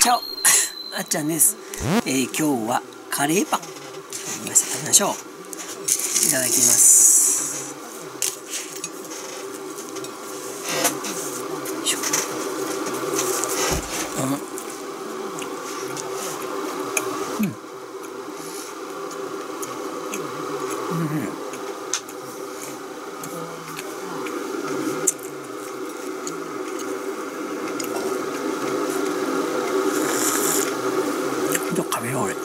チャオあっちゃんです。今日はカレーパン食べましょう。いただきます。食べよう俺。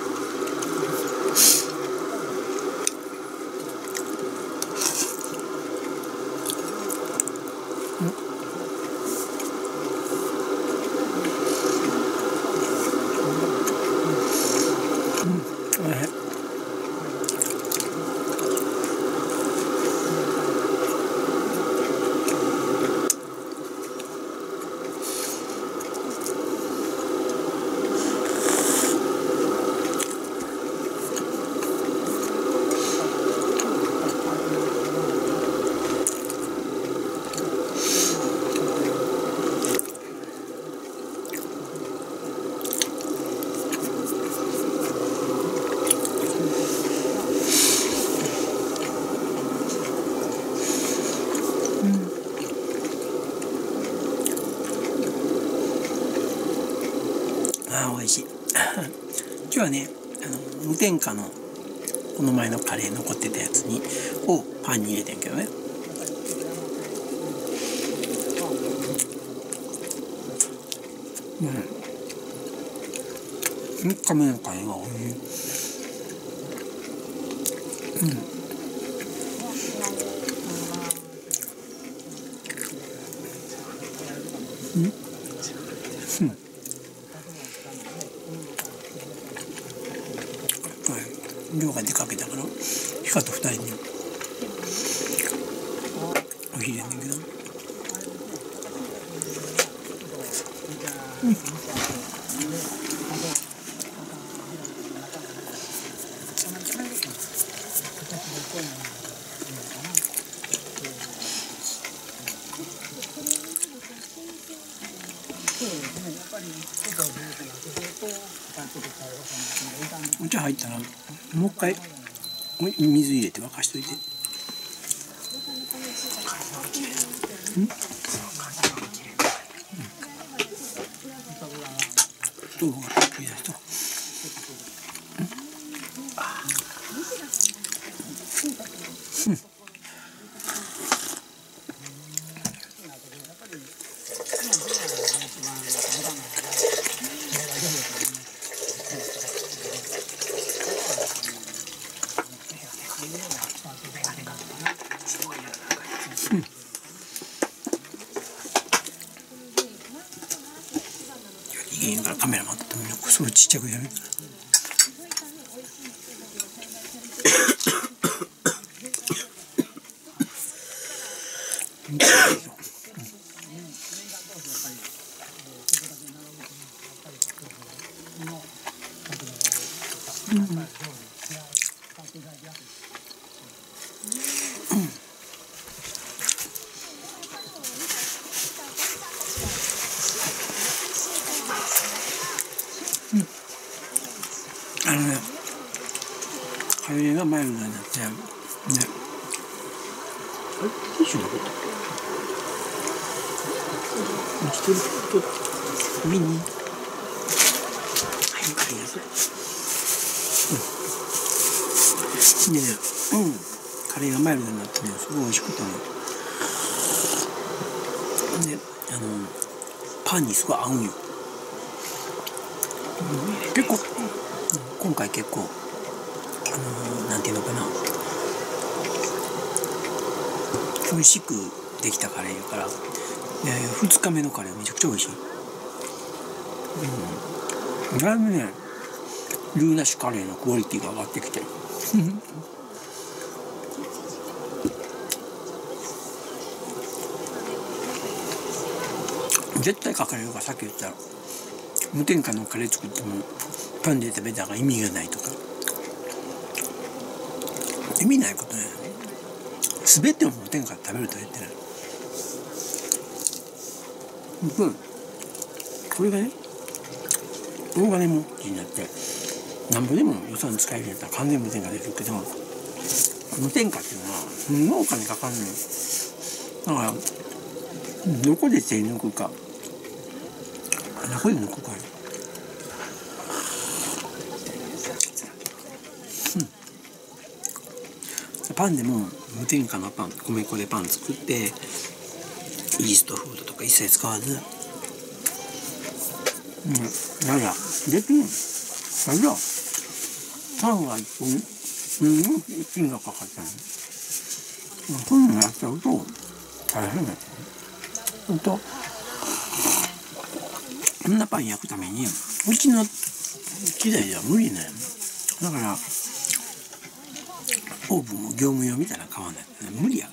美味しい今日はね、無添加のこの前のカレー残ってたやつをパンに入れてんけどね。3日目のカレーが美味しい。量が出かけたからヒカと2人にお昼やねんけど、お茶入ったらもう一回水入れて沸かしといて。どうが取り出した。いいからカメラマンとみんなすごいちっちゃくやる。カレーがマイルドになってね。あれティッシュどこだっけ？一人とミニ。はい、カレーやそれ。でね、カレーがマイルドになってね、すごい美味しくてね。で、パンにすごい合うんよ。結構、今回結構。なんていうのかな、美味しくできたカレーやから、2日目のカレーはめちゃくちゃ美味しい。だいぶね、ルーなしカレーのクオリティが上がってきて絶対かかれるから、さっき言った無添加のカレー作ってもパンで食べたら意味がないとか、意味ないことね。全てを無添加で食べるとは言ってない。これがね、 大金持ちになってなんぼでも予算使えるんやったら完全無添加できるけど、無添加っていうのはすんごいお金かかんのよ。だからどこで手抜くか、どこで抜くかよ。パンでも無添加のパン、米粉でパン作ってイーストフードとか一切使わず、だからできん。だからパンが一本金がかかったの。こういうのやっちゃうと大変だよね。ほんとこんなパン焼くためにうちの機材では無理なんや。だからオーブンも業務用みたいなの買わない。無理や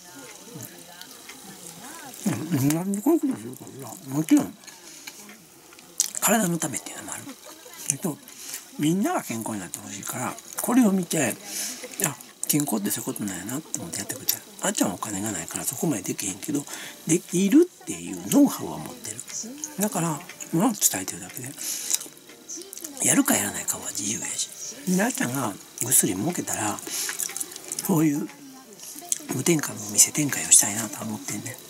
からね。なんでこういうことするかな。もちろん体のためっていうのもある。みんなが健康になってほしいから、これを見て、健康ってそういうことなんやなって思ってやってくれたら、あっちゃんはお金がないからそこまでできへんけど、できるっていうノウハウは持ってる。だから伝えてるだけで、やるかやらないかは自由やし、あっちゃんがぐっすり儲けたらそういう無添加のお店展開をしたいなと思ってんね。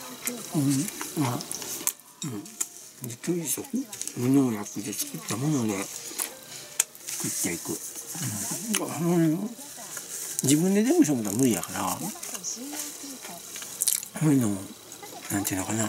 自給食、無農薬で作ったもので食っていく。自分で全部しようとは無理やから、そういうのをなんていうのかな、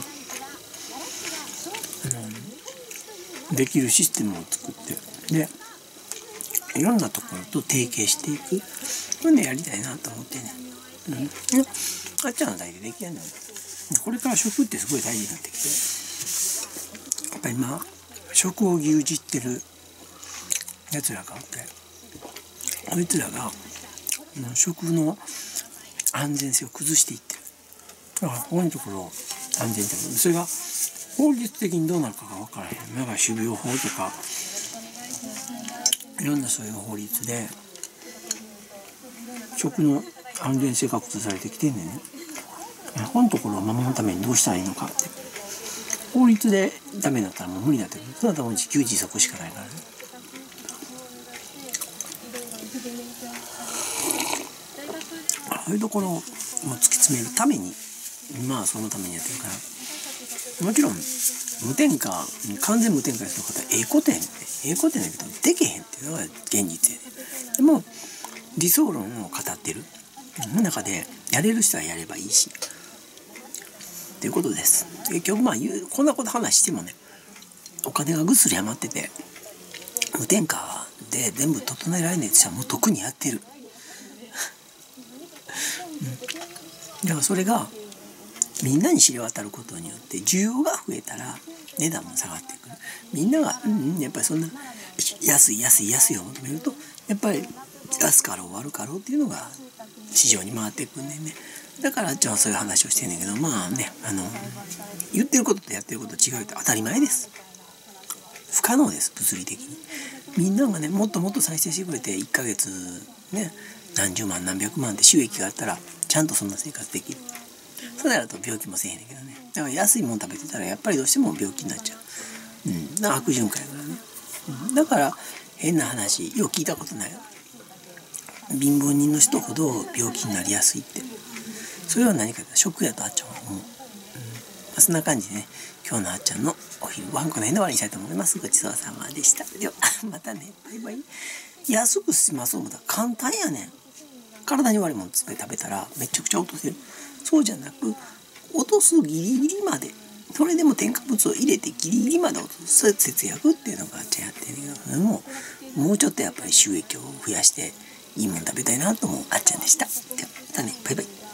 できるシステムを作って、でいろんなところと提携していく、そういうのやりたいなと思ってね。あっちゃんの代でできるんだよ。これから食ってすごい大事になってきて、やっぱり今食を牛耳ってるやつらがあって、こいつらが食の安全性を崩していってる。だからここのところ安全性、それが法律的にどうなるかが分からへん。だから種苗法とかいろんなそういう法律で食の安全性が崩されてきてんねんね。このところを守るためにどうしたらいいのかって、法律でダメだったらもう無理だって。そのために自給自足しかないからね。そういうところを突き詰めるために、そのためにやってるから。もちろん無添加、完全無添加にする方はええことやねん。ええことやねんけどできへんっていうのが現実やねん。でも理想論を語ってる中でやれる人はやればいいしっていうことです。結局こんなこと話してもね、お金がぐっすり余ってて無添加で全部整えられないって人はもう特にやってる。だからそれがみんなに知れ渡ることによって需要が増えたら値段も下がってくる。みんながやっぱりそんな安いを求めると、やっぱり安かろう悪かろうっていうのが市場に回っていくんでね。だからあっちゃんはそういう話をしてんねんけど、言ってることとやってること違うって当たり前です。不可能です、物理的に。みんながねもっともっと再生してくれて1ヶ月ね何十万何百万って収益があったらちゃんとそんな生活できる。そうなると病気もせえへんねんけどね。だから安いもん食べてたらやっぱりどうしても病気になっちゃう。だから悪循環やからね。だから変な話よう聞いたことないよ。貧乏人の人ほど病気になりやすいって。それは何かと食やとあっちゃんは思う。そんな感じでね、今日のあっちゃんのお昼ご飯この辺で終わりにしたいと思います。ごちそうさまでした。ではまたね、バイバイ。安く済まそう思ったら簡単やねん。体に悪いものつけ食べたらめちゃくちゃ落とせる。そうじゃなく落とすギリギリまで、それでも添加物を入れてギリギリまで落とす節約っていうのがあっちゃんやってるけど、もうちょっとやっぱり収益を増やしていいもの食べたいなと思うあっちゃんでした。ではまたね、バイバイ。